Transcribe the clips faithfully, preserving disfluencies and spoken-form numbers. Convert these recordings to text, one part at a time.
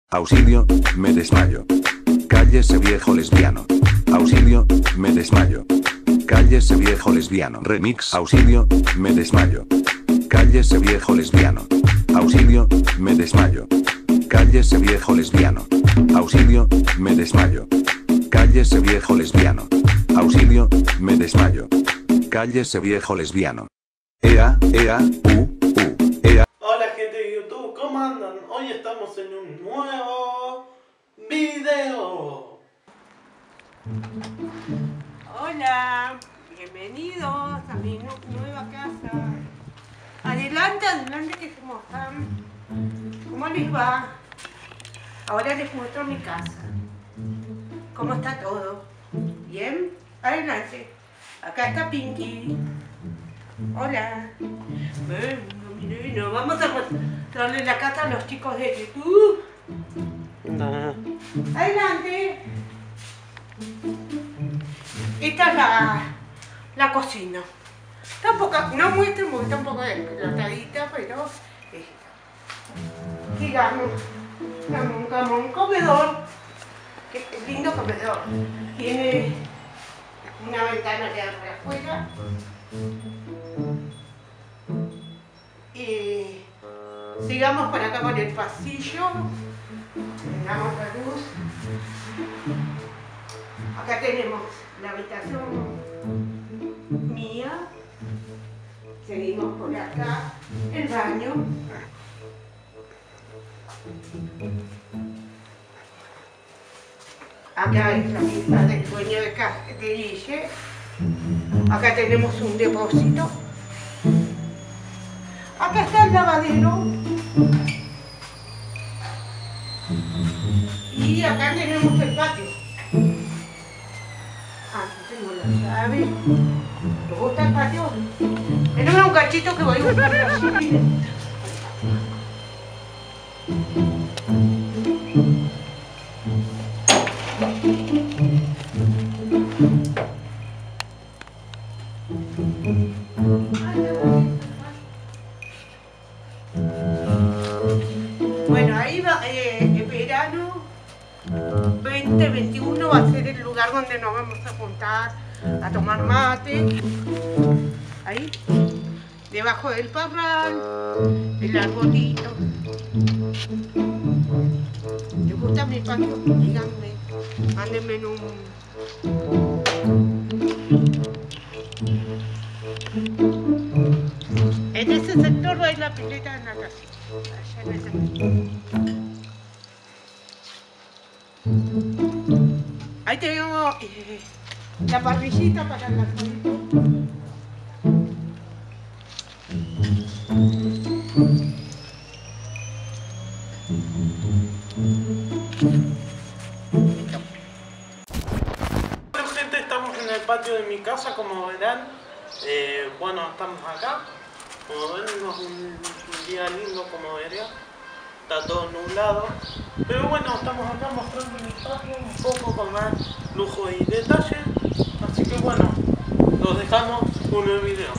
Auxilio, me desmayo. Cállese viejo lesbiano. Auxilio, me desmayo. Cállese viejo lesbiano. Remix. Auxilio, me desmayo. Cállese viejo lesbiano. Auxilio, me desmayo. Cállese viejo lesbiano. Auxilio, me desmayo. Cállese viejo lesbiano. Auxilio, me desmayo. Cállese viejo lesbiano. Ea, ea, u, u, ea. Hola gente de YouTube, ¿cómo andan? Hoy estamos en un nuevo video. Hola, bienvenidos a mi nu nueva casa. Adelante, adelante que se mojan. ¿Cómo les va? Ahora les muestro mi casa. ¿Cómo está todo? ¿Bien? Adelante. Acá está Pinky. Hola. Bueno, miren, vamos a mostrarle la casa a los chicos de YouTube. Nah. Adelante. Esta es la, la cocina. Está un poco, no muestro porque está un poco despelotadita, pero esta. Digamos, un, como un comedor. Qué lindo comedor. Tiene una ventana que abre afuera. Y sigamos por acá por el pasillo. Le damos la luz. Acá tenemos la habitación mía. Seguimos por acá. El baño. Acá es la mesa del dueño de casa, de Guille. Acá tenemos un depósito. Acá está el lavadero. Y acá tenemos el patio. Aquí tengo la llave. ¿Te gusta el patio? Tenemos un cachito que voy a buscar allí. Bueno, ahí va, eh, en verano veinte veintiuno va a ser el lugar donde nos vamos a juntar a tomar mate. Ahí, debajo del parral, el arbolito. ¿Les gusta mi patio? Díganme, mándenme en un... En ese sector va a ir la pileta de natación. Allá en ese sector. Ahí tenemos eh, la parrillita para el asadito. Bueno gente, estamos en el patio de mi casa, como verán. Eh, bueno, estamos acá. Como ven, es un día lindo, como vería. Está todo nublado. Pero bueno, estamos acá mostrando mi patio un poco con más lujo y detalle. Así que bueno, los dejamos con el video.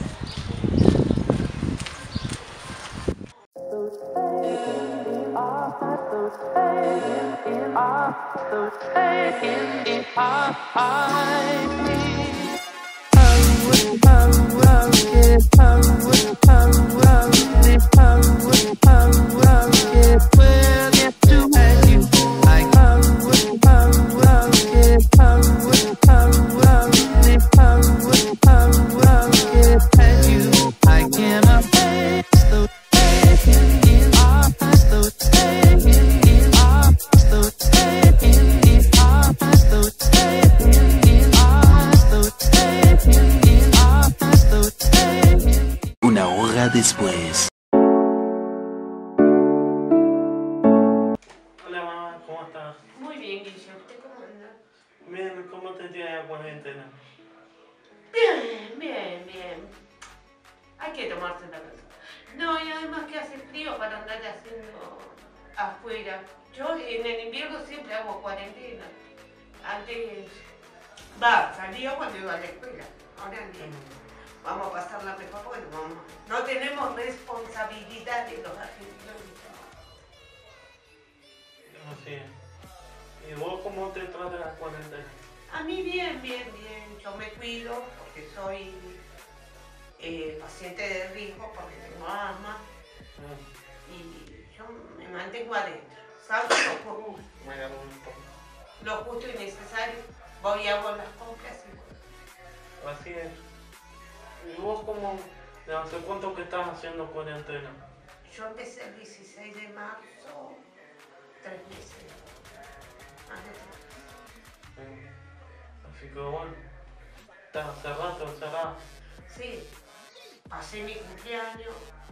Una hora después. Hola mamá, ¿cómo estás? Muy bien, Guille, ¿usted cómo anda? Bien, ¿cómo te tiene la cuarentena? Bien, bien, bien. Hay que tomarse la cosa. No, y además que hace frío para andar haciendo afuera. Yo en el invierno siempre hago cuarentena. Antes, va, salía cuando iba a la escuela. Ahora no. Vamos a pasarla mejor porque no, vamos, no tenemos responsabilidad de los argentinos. Así es. ¿Y vos cómo te trata la cuarentena? A mí bien, bien, bien. Yo me cuido porque soy eh, paciente de riesgo, porque tengo asma. Mm. Y yo me mantengo adentro. Salgo lo justo, Me agarró un poco. lo justo y necesario. Voy y hago las compras y bueno. Así es. ¿Y vos cómo, de hace cuánto que estás haciendo cuarentena? Yo empecé el dieciséis de marzo, tres meses. Más de tres meses. Mm. Así que bueno, estás hace rato encerrada. Sí, pasé mi cumpleaños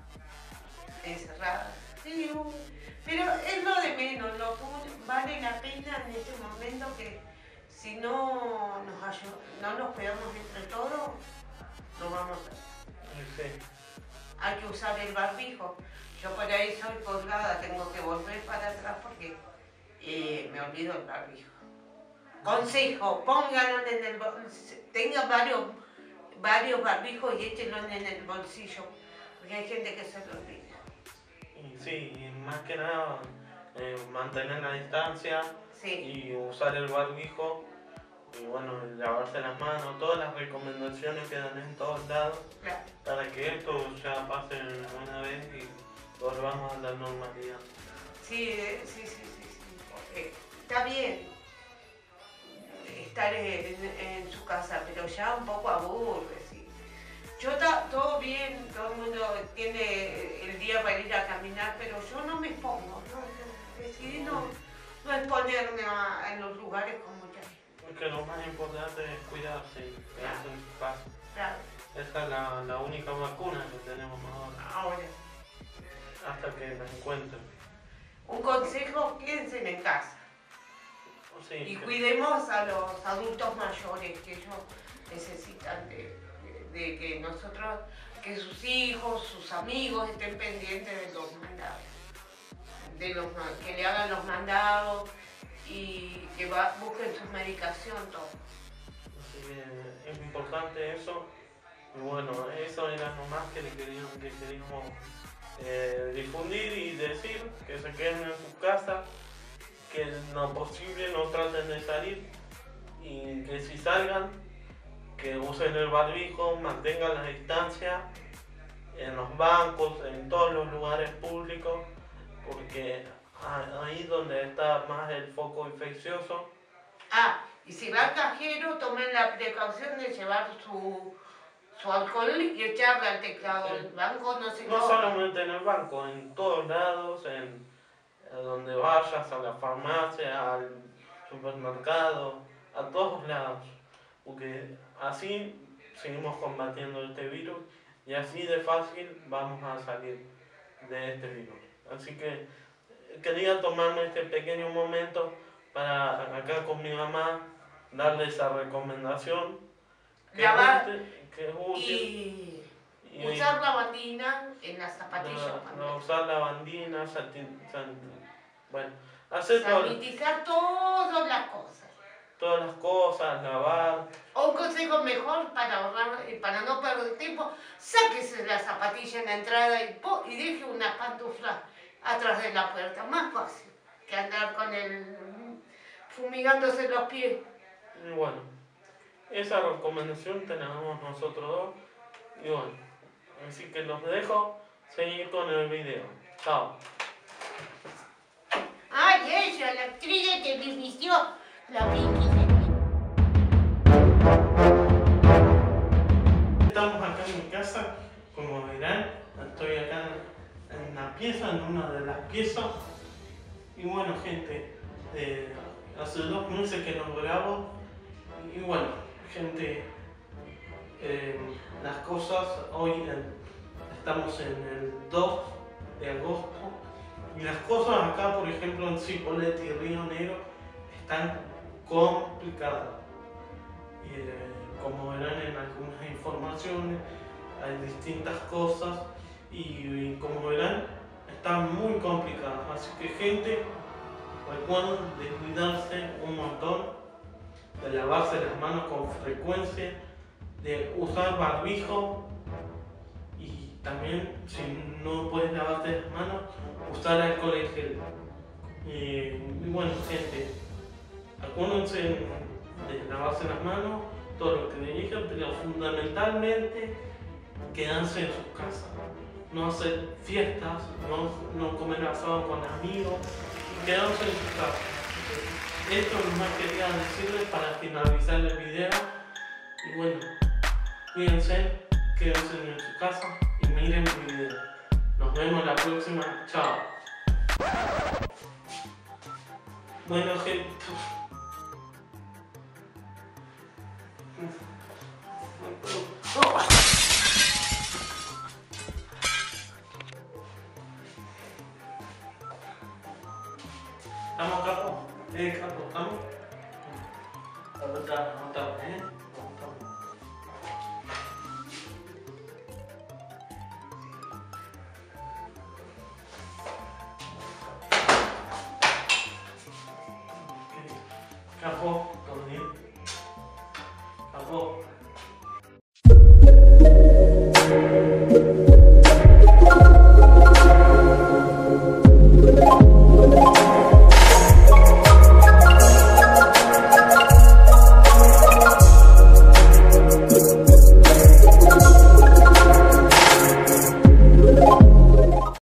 encerrada. Sí, un- pero es lo de menos, lo que vale la pena en este momento que si no nos, ayu- no nos cuidamos entre todos, no vamos a... Sí. Hay que usar el barbijo. Yo por ahí soy colgada, tengo que volver para atrás porque eh, me olvido el barbijo. Consejo, pónganlo en el bolsillo, tengan varios, varios barbijos y échenlo en el bolsillo, porque hay gente que se lo olvida. Y sí, y más que nada eh, mantener la distancia Sí, y usar el barbijo y bueno, lavarse las manos, todas las recomendaciones que dan en todos lados claro. para que esto ya pase una vez y volvamos a la normalidad. Sí, eh, sí, sí, sí, sí, porque está bien estar en, en su casa, pero ya un poco aburre, sí. Yo ta- todo bien, todo el mundo tiene el día para ir a caminar, pero yo no me expongo, no, no, decidí no, no exponerme a, en los lugares con mucha gente. Porque lo más importante es cuidarse y quedarse en su casa. Claro, Esa es la, la única vacuna que tenemos ahora, ahora, hasta que la encuentren. un consejo, quédense en casa. Sí, Y que- cuidemos a los adultos mayores que ellos necesitan de, de- de que nosotros, que sus hijos, sus amigos estén pendientes de los mandados, de los, ma- que le hagan los mandados y que va- busquen su medicación, todo. Así que es importante eso. Y bueno, eso era lo más que le queríamos, que queríamos eh, difundir y decir, que se queden en su casa, que en lo posible no traten de salir y que si salgan, que usen el barbijo, mantengan la distancia en los bancos, en todos los lugares públicos, porque a- ahí donde está más el foco infeccioso. Ah, y si va al cajero, tomen la precaución de llevar su, su alcohol y echarle al teclado. Sí. El banco no se No lo- solamente en el banco, en todos lados, en a donde vayas, a la farmacia, al supermercado, a todos lados, porque así seguimos combatiendo este virus y así de fácil vamos a salir de este virus. Así que eh, quería tomarme este pequeño momento para acá con mi mamá darle esa recomendación que es Lavar útil, que es útil y y- usar lavandina en las zapatillas. no, también. no usar lavandina, santi- san- bueno, hacer todo- Sanitizar todas las cosas. todas las cosas, lavar, O un consejo mejor para ahorrar, y para no perder tiempo, sáquese la zapatilla en la entrada y, po- y deje una pantufla atrás de la puerta. Más fácil que andar con el fumigándose los pies. y bueno, esa recomendación tenemos nosotros dos, y bueno, así que los dejo seguir con el video. Chao. Ay, ella, la actriz de televisión, la Vicky. Estamos acá en mi casa, como verán, estoy acá en una pieza, en una de las piezas. Y bueno, gente, eh, hace dos meses que no grabo. Y bueno, gente, eh, las cosas, hoy en- estamos en el dos de agosto. Y las cosas acá, por ejemplo, en Cipolletti y Río Negro, están complicadas. Y, eh, como verán en algunas informaciones, hay distintas cosas y, y como verán, están muy complicadas. Así que gente, recuerden de cuidarse un montón, de lavarse las manos con frecuencia, de usar barbijo y también si no puedes lavarte las manos, usar alcohol en gel. Eh, y bueno, gente, acuérdense de lavarse las manos, todo lo que dirijan, pero fundamentalmente quedarse en sus casas. No hacer fiestas, no, no comer asado con amigos, quedarse en sus casas. Esto es lo más que quería decirles para finalizar el video. Y bueno, cuídense, quédense en su casa y miren mi video. Nos vemos la próxima. Chao. Bueno, gente. ¿Estamos, capo? Eh, capo, ¿estamos? No estamos, no estamos, ¿eh? No estamos. Ok. Capo.